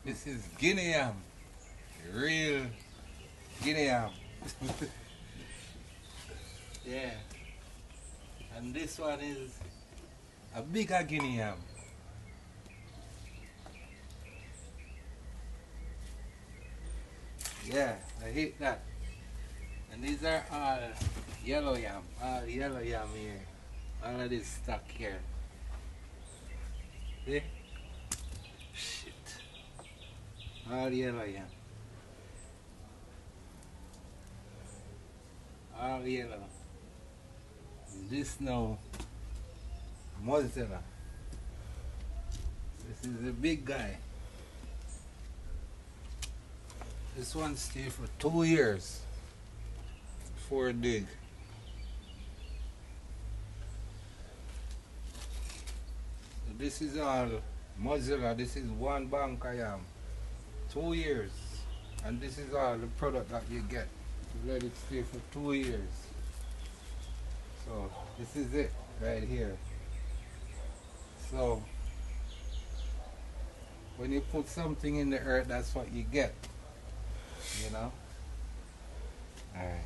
This is Guinea yam. Real Guinea yam. Yeah. And this one is a bigger Guinea yam. Yeah, I hate that. And these are all yellow yam. All yellow yam here. All of this stuck here. See? Shit. All yellow yam. All yellow. And this now, mozzarella. This is a big guy. This one stayed for 2 years before dig. So this is all mozzarella. This is one bank of yam. 2 years. And this is all the product that you get. You let it stay for 2 years. So this is it right here. So when you put something in the earth, that's what you get. You know? Alright.